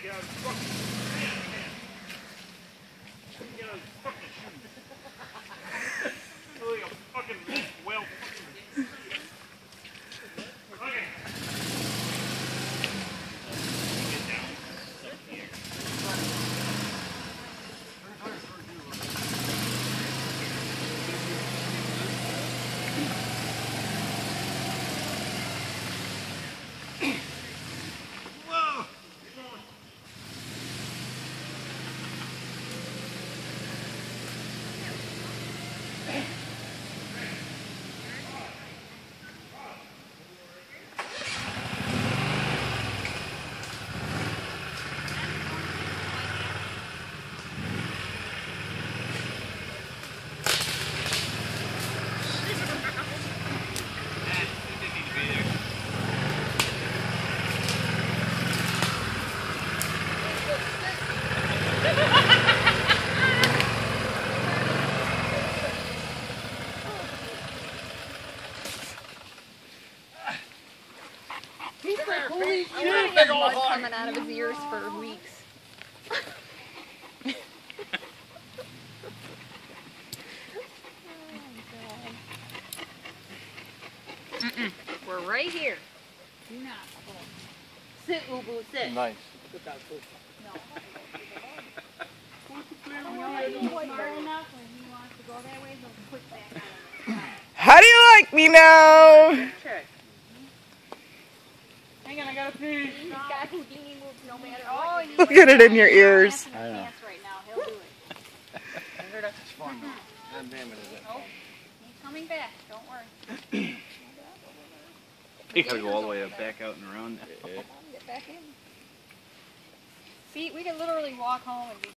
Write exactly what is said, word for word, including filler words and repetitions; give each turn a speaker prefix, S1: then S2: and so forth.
S1: get out of his fucking man, man. Get out of his fucking shoes. Like a fucking well fucking. Okay. Get down. Up here. Whoa! Keep going.
S2: He's like, holy shit, he had mud coming out of his ears for weeks. Mm-mm. We're right here. Do not pull. Sit, Ubu, sit.
S3: Nice.
S2: No. Far enough when he wants to go that way, he'll put back on.
S4: How do you like me now?
S2: Check.
S1: Hang on, I gotta pee.
S2: He's got Houdini moves no matter what. Oh,
S4: Look at it in your ears.
S2: I know. Right now. He'll do it.
S3: I heard that's fun. God damn it, is it?
S2: Oh, he's coming back. Don't worry.
S5: You gotta go all the way up, back out and around.
S2: Get back in. See, we can literally walk home and be